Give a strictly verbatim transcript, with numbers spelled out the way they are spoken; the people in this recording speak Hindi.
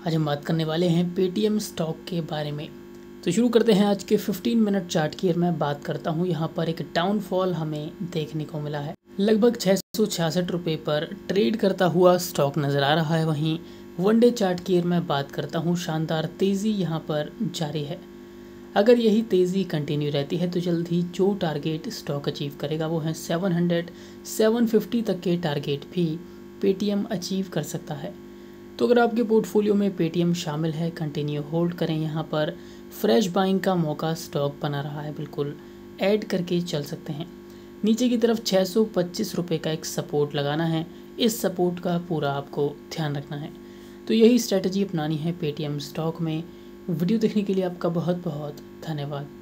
आज हम बात करने वाले हैं पेटीएम स्टॉक के बारे में। तो शुरू करते हैं आज के पंद्रह मिनट चार्ट की। मैं बात करता हूं, यहाँ पर एक डाउनफॉल हमें देखने को मिला है। लगभग छः सौ छियासठ रुपये पर ट्रेड करता हुआ स्टॉक नज़र आ रहा है। वहीं वनडे चार्ट की मैं बात करता हूँ, शानदार तेज़ी यहाँ पर जारी है। अगर यही तेज़ी कंटिन्यू रहती है तो जल्द ही जो टारगेट स्टॉक अचीव करेगा वो है सेवन हंड्रेड सेवन फिफ्टी तक के टारगेट भी पेटीएम अचीव कर सकता है। तो अगर आपके पोर्टफोलियो में पेटीएम शामिल है, कंटिन्यू होल्ड करें। यहाँ पर फ्रेश बाइंग का मौका स्टॉक बना रहा है, बिल्कुल ऐड करके चल सकते हैं। नीचे की तरफ छः सौ पच्चीस रुपये का एक सपोर्ट लगाना है, इस सपोर्ट का पूरा आपको ध्यान रखना है। तो यही स्ट्रेटजी अपनानी है पेटीएम स्टॉक में। वीडियो देखने के लिए आपका बहुत बहुत धन्यवाद।